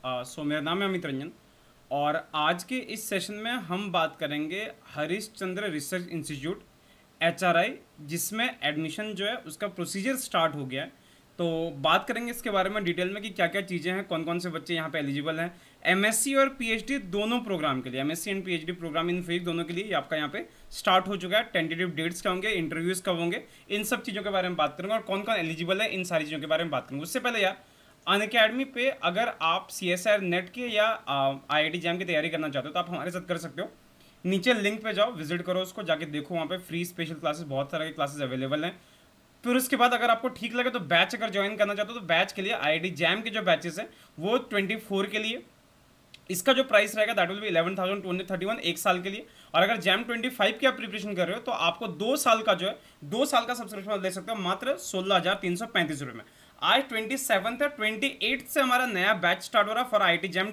मेरा नाम है अमित रंजन और आज के इस सेशन में हम बात करेंगे हरिश्चंद्र रिसर्च इंस्टीट्यूट HRI, जिसमें एडमिशन जो है उसका प्रोसीजर स्टार्ट हो गया है। तो बात करेंगे इसके बारे में डिटेल में कि क्या क्या चीज़ें हैं, कौन कौन से बच्चे यहाँ पे एलिजिबल हैं। MSc और PhD दोनों प्रोग्राम के लिए, MSc and PhD program in physics दोनों के लिए आपका यहाँ पे स्टार्ट हो चुका है। टेंटेटिव डेट्स क्या होंगे, इंटरव्यूज़ कब होंगे, इन सब चीज़ों के बारे में बात करेंगे और कौन कौन एलिजिबल है इन सारी चीज़ों के बारे में बात करेंगे। उससे पहले यार, अनअकैडमी पे अगर आप CSIR नेट के या IIT जैम की तैयारी करना चाहते हो तो आप हमारे साथ कर सकते हो। नीचे लिंक पे जाओ, विजिट करो उसको, जाके देखो, वहाँ पे फ्री स्पेशल क्लासेस, बहुत सारे क्लासेस अवेलेबल हैं। फिर उसके बाद अगर आपको ठीक लगे तो बैच अगर ज्वाइन करना चाहते हो तो बैच के लिए IIT जैम के जो बैचेस हैं वो 24 के लिए इसका जो प्राइस रहेगा दैट विल बी 11,231 एक साल के लिए। और अगर जैम 25 की आप प्रिपरेशन कर रहे हो तो आपको 2 साल का जो है 2 साल का सब्सक्रिप्शन ले सकते हो मात्र 16,335 रुपये में। आज 27 है, 28 से हमारा नया बैच स्टार्ट हो रहा है फॉर IIT जैम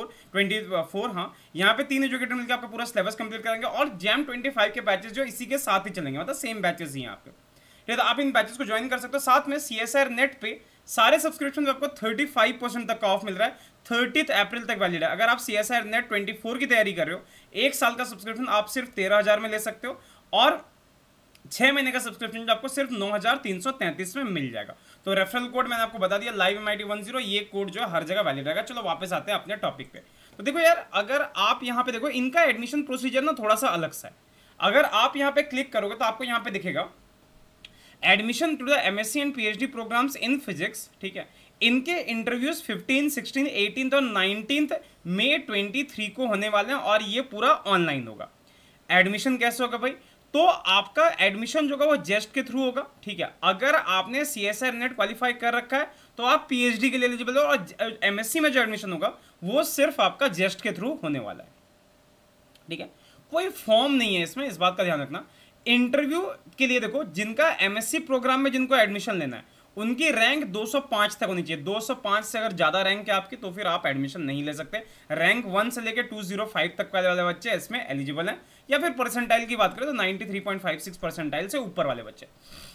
24। हाँ, यहाँ पे 3 एजुकेटर मिलकर आपका पूरा सिलेबस कंप्लीट करेंगे और जैम 25 के बैचेस जो इसी के साथ ही चलेंगे, मतलब सेम बैचेस ही हैं आपके। तो आप इन बैचेस को ज्वाइन कर सकते हो। साथ में CSIR नेट पे सारे सब्सक्रिप्शन में आपको 35% तक का ऑफ मिल रहा है। 30 अप्रैल तक वैलिड है। अगर आप CSIR नेट 24 की तैयारी कर रहे हो, एक साल का सब्सक्रिप्शन आप सिर्फ 13,000 में ले सकते हो और 6 महीने का सब्सक्रिप्शन जो आपको सिर्फ 9,333 में मिल जाएगा। तो रेफरल कोड मैंने आपको बता दिया, लाइव MIT10, ये कोड जो है हर जगह वैलिड रहेगा। चलो वापस आते हैं अपने टॉपिक पे। तो देखो यार, अगर आप यहाँ पे देखो, इनका एडमिशन प्रोसीजर ना थोड़ा सा अलग सा है। अगर आप यहाँ पे क्लिक करोगे तो आपको यहाँ पे दिखेगा admission to the MSc and PhD programs in physics. ठीक है, इनके इंटरव्यूज 15, 16, 18 और 19 मई 23 को होने वाले हैं और ये पूरा ऑनलाइन होगा। एडमिशन कैसे होगा भाई? तो आपका एडमिशन जो होगा वो जेस्ट के थ्रू होगा। ठीक है, अगर आपने CSIR नेट क्वालिफाई कर रखा है तो आप PhD के लिए एलिजिबल हो और MSc में जो एडमिशन होगा वो सिर्फ आपका जेस्ट के थ्रू होने वाला है। ठीक है, कोई फॉर्म नहीं है इसमें, इस बात का ध्यान रखना। इंटरव्यू के लिए देखो, जिनका MSc प्रोग्राम में जिनको एडमिशन लेना है उनकी रैंक 205 तक होनी चाहिए। 205 से अगर ज्यादा रैंक है आपकी तो फिर आप एडमिशन नहीं ले सकते। रैंक 1 से लेकर 205 तक वाले बच्चे इसमें एलिजिबल हैं, या फिर परसेंटाइल की बात करें तो 93.56 परसेंटाइल से ऊपर वाले बच्चे।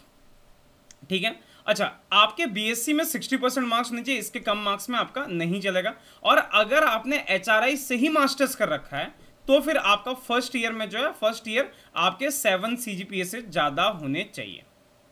ठीक है, अच्छा, आपके BSc में 60% मार्क्स होने चाहिए, इसके कम मार्क्स में आपका नहीं चलेगा। और अगर आपने HRI से ही मास्टर्स कर रखा है तो फिर आपका फर्स्ट ईयर में जो है, फर्स्ट ईयर आपके 7 CGPA से ज्यादा होने चाहिए।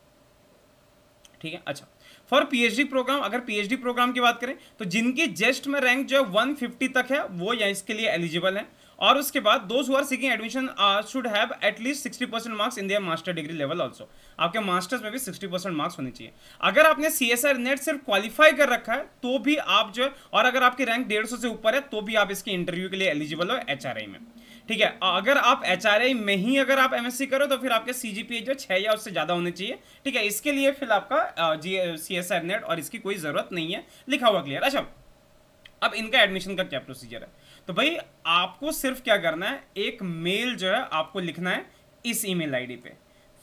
ठीक है, अच्छा, फॉर PhD प्रोग्राम, अगर PhD प्रोग्राम की बात करें तो जिनकी जेस्ट में रैंक जो है 150 तक है वो या इसके लिए एलिजिबल है। और उसके बाद those who are seeking admission should have at least 60% marks in their master degree level also. आपके मास्टर्स में भी 60% मार्क्स होने चाहिए। अगर आपने CSIR नेट सिर्फ क्वालिफाई कर रखा है तो भी आप जो है, और अगर आपकी रैंक 150 से ऊपर है तो भी आप इसके इंटरव्यू के लिए एलिजिबल हो HRI में। ठीक है, अगर आप HRI में ही अगर आप MSc करो तो फिर आपके CGPA जो 6 या उससे ज्यादा होने चाहिए। ठीक है, इसके लिए फिर आपका CSIR नेट और इसकी कोई जरूरत नहीं है, लिखा हुआ क्लियर। अच्छा, अब इनका एडमिशन का क्या प्रोसीजर है? तो भाई आपको सिर्फ क्या करना है, एक मेल जो है आपको लिखना है इस ईमेल ID पे,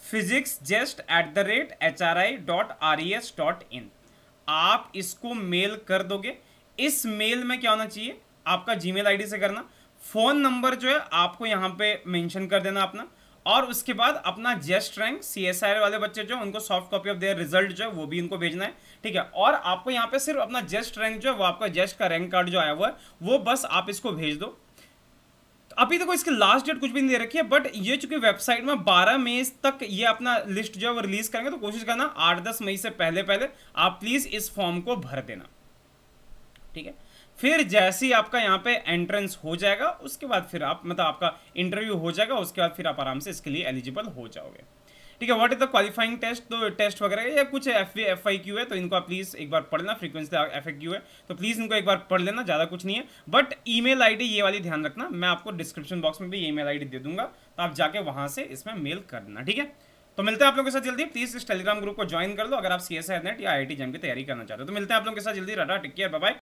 physicsgest@hri.res.in। आप इसको मेल कर दोगे। इस मेल में क्या होना चाहिए, आपका Gmail ID से करना, फोन नंबर जो है आपको यहाँ पे मेंशन कर देना अपना, और उसके बाद अपना जेस्ट रैंक, CSIR वाले बच्चे जो उनको soft copy of their result जो है वो भी इनको भेजना है। ठीक है, और आपको यहाँ पे सिर्फ अपना जेस्ट रैंक जो है वो आपका जेस्ट का रैंक कार्ड जो आया हुआ है वो बस आप इसको भेज दो। अभी तक इसकी लास्ट डेट कुछ भी नहीं दे रखी है, बट ये चूंकि वेबसाइट में 12 मई तक ये अपना लिस्ट जो है वो रिलीज करेंगे, तो कोशिश करना 8-10 मई से पहले पहले आप प्लीज इस फॉर्म को भर देना। ठीक है, फिर जैसे ही आपका यहाँ पे एंट्रेंस हो जाएगा उसके बाद फिर आप, मतलब आपका इंटरव्यू हो जाएगा, उसके बाद फिर आप आराम से इसके लिए एलिजिबल हो जाओगे। ठीक है, what is the qualifying test? तो टेस्ट वगैरह या कुछ FAQ है तो इनको आप प्लीज एक बार पढ़ लेना। फ्रीक्वेंसी FAQ है तो प्लीज इनको एक बार पढ़ लेना, ज्यादा कुछ नहीं है। बट ईमेल ID ये वाली ध्यान रखना, मैं आपको डिस्क्रिप्शन बॉक्स में भी ईमेल ID दे दूंगा, तो आप जाके वहां से इसमें मेल कर देना। ठीक है, तो मिलते हैं आप लोगों के साथ जल्दी। प्लीज इस टेलीग्राम ग्रुप को ज्वाइन कर लो अगर आप CSIR नेट या IIT जैम की तैयारी करना चाहते हो। तो मिलते हैं आप लोगों के साथ जल्दी। Tata, take care, bye bye.